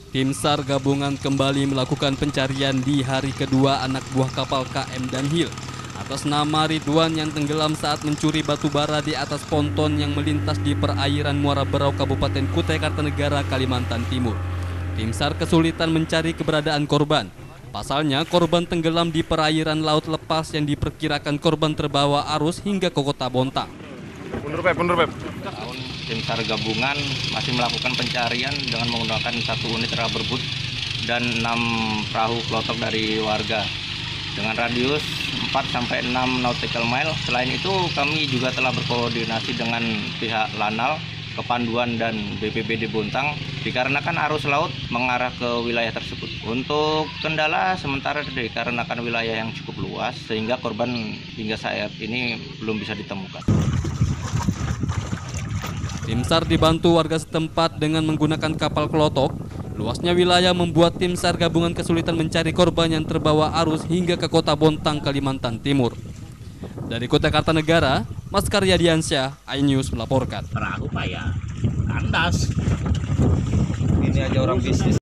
Tim SAR gabungan kembali melakukan pencarian di hari kedua anak buah kapal KM Danhil atas nama Ridwan yang tenggelam saat mencuri batu bara di atas ponton yang melintas di perairan Muara Berau, Kabupaten Kutai Kartanegara, Kalimantan Timur. Tim SAR kesulitan mencari keberadaan korban. Pasalnya, korban tenggelam di perairan laut lepas yang diperkirakan korban terbawa arus hingga ke Kota Bontang. Mundur, Pep. Tim SAR gabungan masih melakukan pencarian dengan menggunakan 1 unit rubber boat dan 6 perahu klotok dari warga dengan radius 4-6 nautical mile. Selain itu, kami juga telah berkoordinasi dengan pihak Lanal, Kepanduan dan BPBD Bontang dikarenakan arus laut mengarah ke wilayah tersebut. Untuk kendala sementara dikarenakan wilayah yang cukup luas sehingga korban hingga saat ini belum bisa ditemukan. Tim SAR dibantu warga setempat dengan menggunakan kapal klotok. Luasnya wilayah membuat tim SAR gabungan kesulitan mencari korban yang terbawa arus hingga ke Kota Bontang, Kalimantan Timur. Dari Kota Kartanegara, Mas Karyadiansyah, iNews melaporkan. Perahu pak ya, kandas. Ini aja orang bisnis.